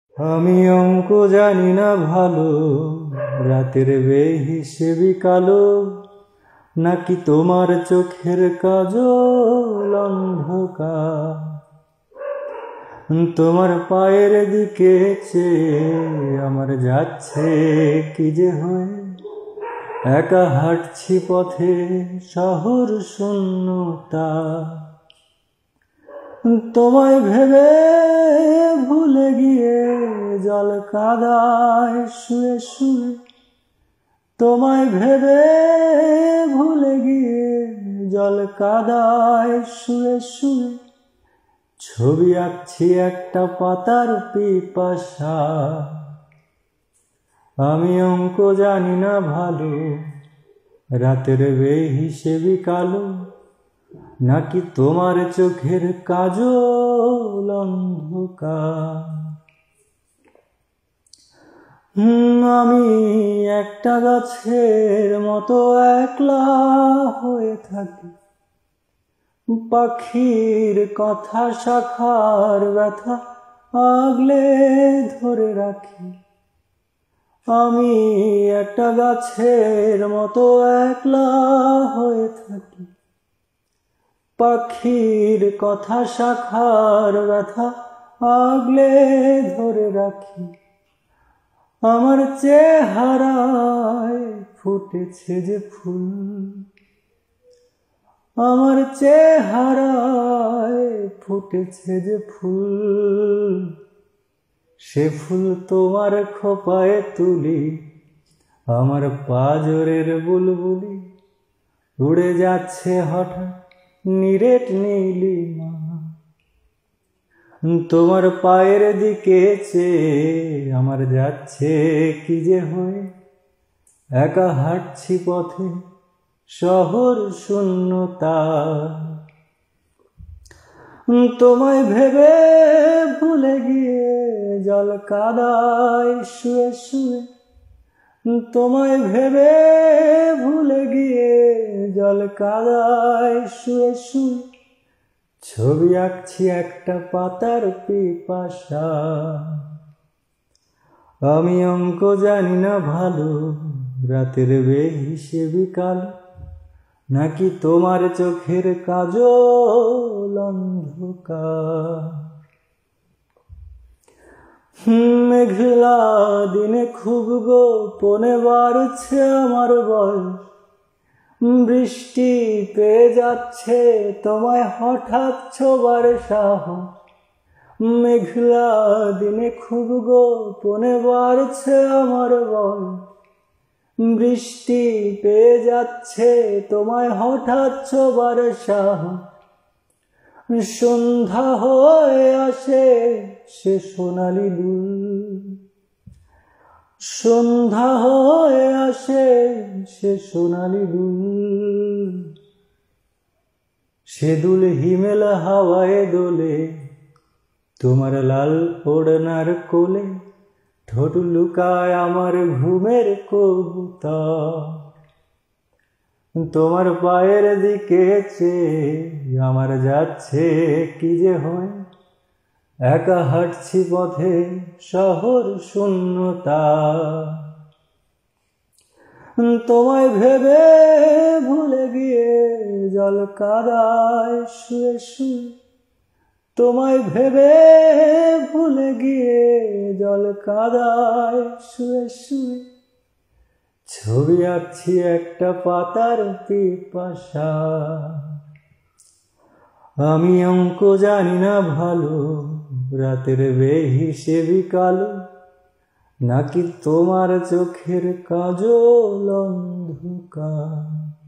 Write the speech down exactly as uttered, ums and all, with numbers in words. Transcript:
আমি অঙ্ক জানি না ভালো, রাতের বেহিসেবি কালো, নাকি তোমার চোখের কাজল অন্ধকার। তোমার পায়ের দিকে চেয়ে আমার যাচ্ছে কি যে হয়ে, একা হাঁটছি পথে শহর শূন্যতা। তোমায় ভেবে ভুলে গিয়ে জল কাদায় শুয়ে শুয়ে, তোমায় ভেবে ভুলে গিয়ে জল কাদায় শুয়ে শুয়ে, ছবি আঁকছি একটা পাতার পিপাসা। আমি অঙ্ক জানি না ভালো, রাতের বেহিসেবি কালো, নাকি তোমার চোখের কাজল অন্ধকার। হুম আমি একটা গাছের মতো একলা হয়ে থাকি, পাখির কথা শাখার ব্যথা আগলে ধরে রাখি। আমি একটা গাছের মতো একলা হয়ে থাকি, পাখির কথা শাখার ব্যথা আগলে ধরে রাখি। আমার চেহারায় ফুটেছে যে ফুল, আমার চেহারায় ফুটেছে যে ফুল, সে ফুল তোমার খোপায় তুলি। আমার পাজরের বুলবুলি উড়ে যাচ্ছে হঠাৎ নিরেট নীলিমা। তোমার পায়ের দিকে চেয়ে আমার যাচ্ছে কি যে হয়ে, একা হাঁটছি পথে শহর শূন্যতা। তোমায় ভেবে ভুলে গিয়ে জল কাদায় শুয়ে শুয়ে, তোমায় ভেবে ভুলে গিয়ে জল কাদায় শুয়ে শুয়ে, ছবি আঁকছি একটা পাতার পিপাসা। আমি অঙ্ক জানি না ভালো, রাতের বেহিসেবি কালো, নাকি তোমার চোখের কাজল অন্ধকার। মেঘলা দিনে খুব গোপনে বাড়ছে আমার বয়স, বৃষ্টি পেয়ে যাচ্ছে তোমায় হঠাৎ ছোবার সাহস। মেঘলা দিনে খুব গোপনে বাড়ছে আমার বয়স, বৃষ্টি পেয়ে যাচ্ছে তোমায় হঠাৎ ছোবার সাহস। সন্ধ্যা হয়ে আসে সে সোনালি দুল, সন্ধ্যা হয়ে আসে সে সোনালি দুল, সে দুল হিমেল হাওয়ায় দোলে তোমার লাল ওড়নার কোলে, ঠোঁট লুকায় আমার ঘুমের কবুতর। তোমার পায়ের দিকে চেয়ে আমার যাচ্ছে কি যে হয়, একা হাঁটছি পথে শহর শূন্যতা। তোমায় ভেবে ভুলে গিয়ে জল কাদায় শুয়ে শুয়ে, তোমায় ভেবে ভুলে গিয়ে জল কাদায় শুয়ে শুয়ে, ছবি আঁকছি একটা পাতার পিপাসা। আমি অঙ্ক জানি না ভালো, রাতের বেহিসেবি কালো, নাকি তোমার চোখের কাজল অন্ধকার।